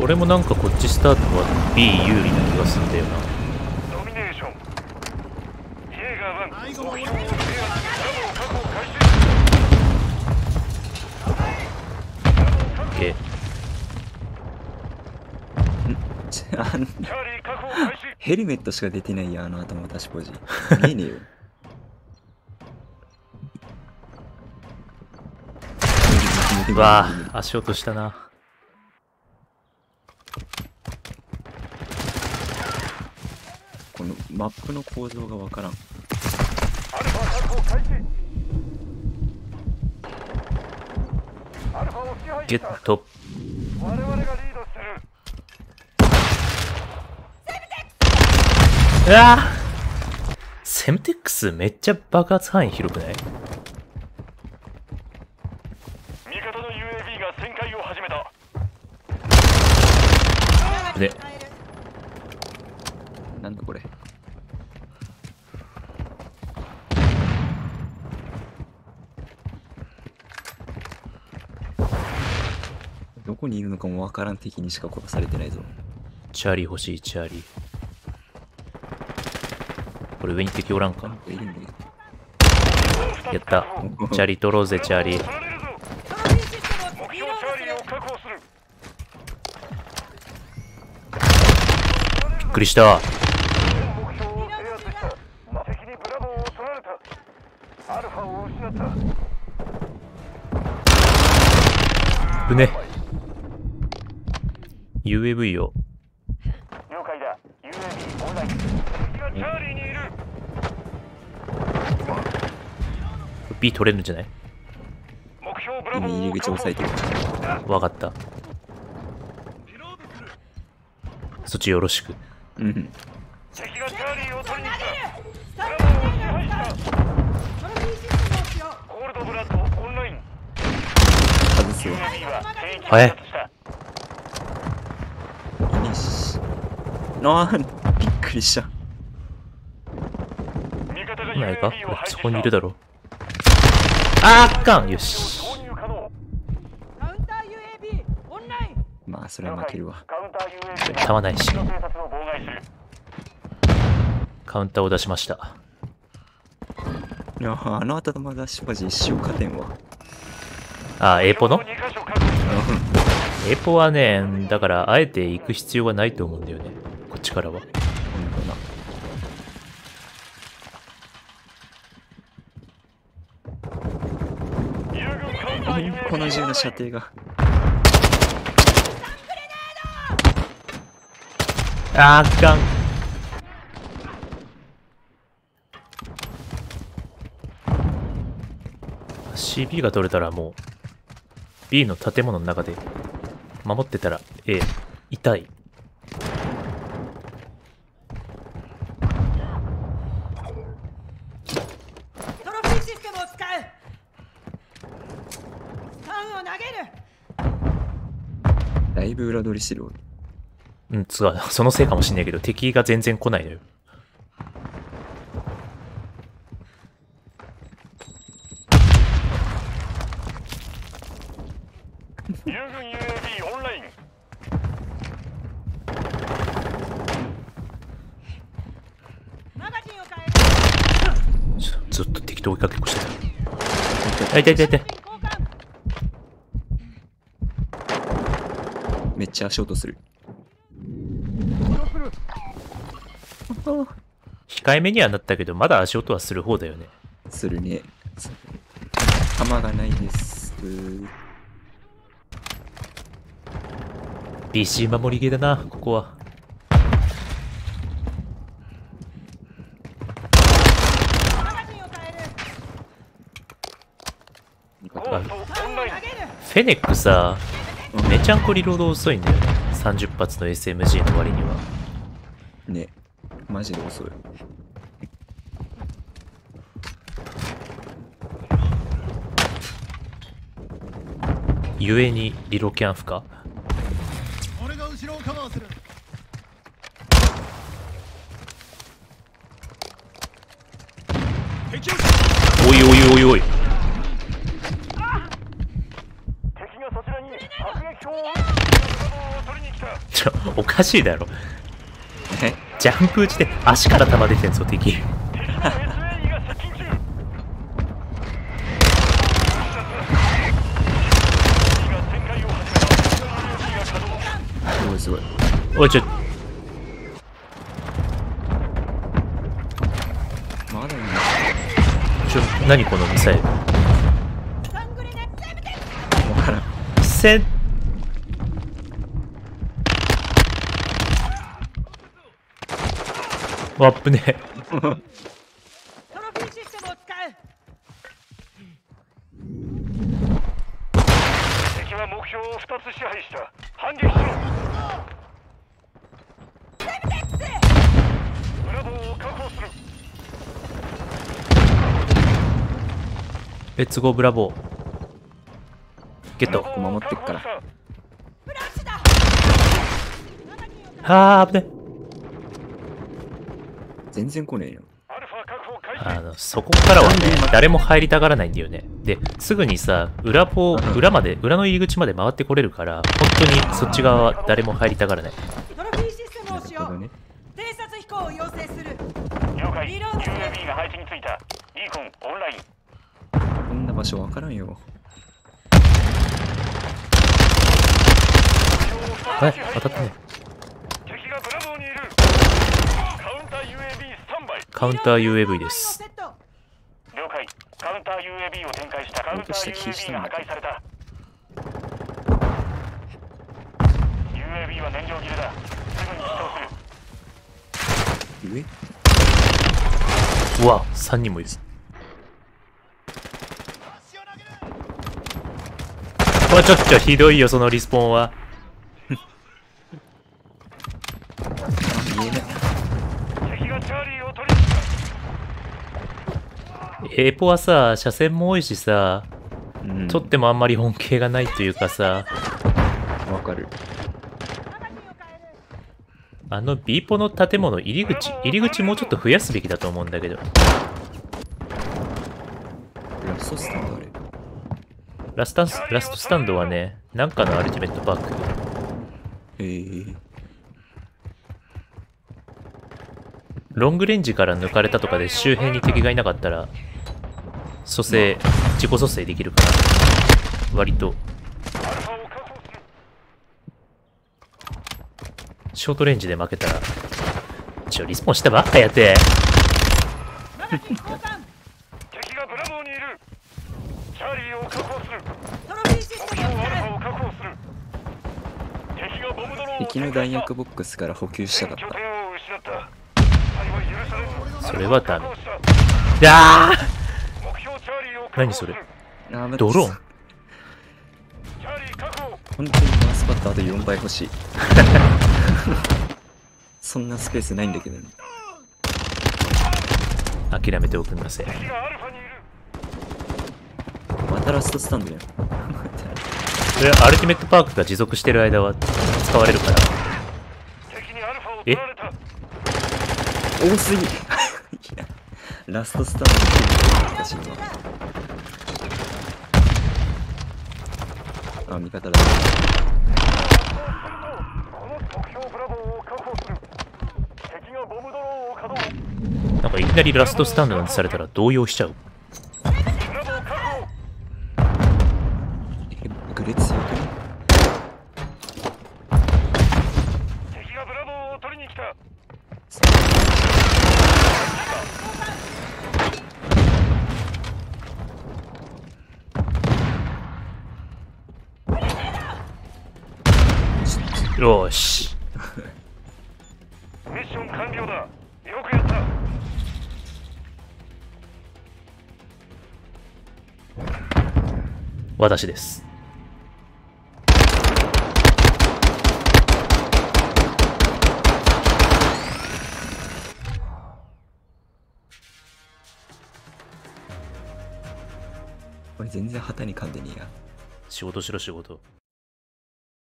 俺もなんかこっちスタートは B 有利な気がするんだよな。 ドミネーション。イエーガー1、目標を制圧、ブラボー確保開始。 えチャーリー確保開始。 ヘルメットしか出てないや、あの頭出しポジ。見えねえよ。 うわあ、足音したな。 このマップの構造がわからん。 アルファ確保開始。アルファを支配した。 ゲット。 我々がリードする。 うわあ、セムテックスめっちゃ爆発範囲広くない？ 味方の UAV が旋回を始めた。 で、 なんだこれ。どこにいるのかもわからん敵にしか殺されてないぞ。 チャーリー欲しい、チャーリー。これ上に敵おらんか？ いるんだけど。 やった。チャーリー取ろうぜ、チャーリー。 目標チャーリーを確保する。 びっくりした。 目標を制圧した。敵にブラボーを取られた。アルファを失った。 うね。UAV よ。 了解だ。UAV オンライン。敵がチャーリーにいる。 B 取れるんじゃない？ 目標ブラボ今入ーをり口押さえてる。 わかった。そっちよろしく。 うん。 敵がチャーリーを取りに来た。ブラボーを支配した。コールドブラッドオンライン。 外すわ。 UAV は全域はい発した。 よし。あー、びっくりした。 味方がないか？ UAV を配置した。 そこにいるだろ。あーっかん。よし。 投入可能。 カウンター UAV オンライン。 まあ、それは負けるわ。 カウンター UAV 弾ないし。 偵察を妨害する。 カウンターを出しました。 いや、あの頭出しポジ一生勝てんわ。 あー、エーポの 2カ所確保。 エーポはね、だからあえて行く必要はないと思うんだよね。こっちからは。 ほんとな。 友軍カウンター UAV この銃の射程が。 あーっかん。CB が取れたらもう B の建物の中で守ってたら痛い。 トロフィーシステムを使う。スタンを投げる。 だいぶ裏取りしてるわ。 うん、そのせいかもしんないけど敵が全然来ないのよ。 友軍 UAV オンライン。 マガジンを変える。 ずっと敵と追いかけっこしてた。痛い痛い痛い痛い。 交換。 めっちゃ足音する。 控えめにはなったけどまだ足音はする方だよね。 するね。弾がないです。 BC 守りゲーだな、ここは。 マガジンを変える。 ゴーストオンライン。 投げる。 フェネックさ、めちゃんこリロード遅いんだよね。30発の SMG の割には。 ね。マジで遅い。 ゆえにリロキャンフか。 俺が後ろをカバーする。敵をおいおいおいおい。 敵がそちらに迫撃砲を撃つ。ブラボーを取りに来た。 かしいだろ。 えジャンプ打ちで足から弾出てんぞ、敵。 敵の SAE が接近中。敵が展開を始めた。UAV が稼働。 すごいすごい。 おい、 まだいいな。 何このミサイル。 サングレネセブテわからん。 せん。あっぶねえ。 トロフィーシステムを使う。 敵は目標を2つ支配した。反撃しろ。ブラボーを確保する。 レッツゴーブラボー。ゲット。 こ守ってっから。 フラッシュだ。 あー、危ねえ。 全然来ねえよ。 アルファ確保開始。 そこからはね、誰も入りたがらないんだよね。で、すぐにさ、裏の入り口まで回ってこれるから、本当にそっち側は誰も入りたがらない。 トロフィーシステムを使用なるほど。ね。 偵察飛行を要請する。 了解。 リロードする UAV が配置についた。イーコンオンライン。 こんな場所わからんよ。 え、当たったね。 敵がブラボーにいる。カウンター UAV スタンバイ。 カウンター UAV です。 セット。 了解。カウンター UAV を展開した。カウンター UAV が破壊された。UAV は燃料切れだ。すぐに起動する。 上うわ、3人もいる。ちょっとひどいよ、そのリスポーンは。 見えない。 敵がチャーリーを取りに来た。 エポはさ、車線も多いしさ、 うん。 取ってもあんまり恩恵がないというかさ、 わかる。 ビーポの建物入り口もうちょっと増やすべきだと思うんだけど。 ラストスタンドあれ。 ラストスタンドはね、なんかのアルティメットパーク。ロングレンジから抜かれたとかで周辺に敵がいなかったら、自己蘇生できるから、割と。 アルファを確保する。 ショートレンジで負けたら、リスポンしたばっかやって。 マガジン交換。 敵がブラボーにいる。チャーリーを確保する。 トロフィーシス目テムを使標アルファう。 を確保する。敵がボムドローンを敵の弾薬ボックスから補給したかった。 拠点を失った。対は許されず。 それはダメ。 確保したあー目標チャーリーを確保何それする。 ドローンチャーリー確保。 本当にマウスパッドあと4倍欲しい。そんなスペースないんだけどね。 諦めておくんなせ。 敵がアルファにいる。 またラストスタンドやん。 それはアルティメットパークが持続してる間は使われるから。 敵にアルファを取られた。 多すぎ。いやラストスタンドって難しいな。あ、味方だ。 この目標ブラボーを確保する。敵がボムドローンを稼働。 なんかいきなりラストスタンドなんてされたら動揺しちゃう。 ブラボー確保。 グレ強くね。 敵がブラボーを取りに来た。 よーし。 ミッション完了だ。よくやった。 私です。 これ全然旗に噛んでねえや。 仕事しろ仕事。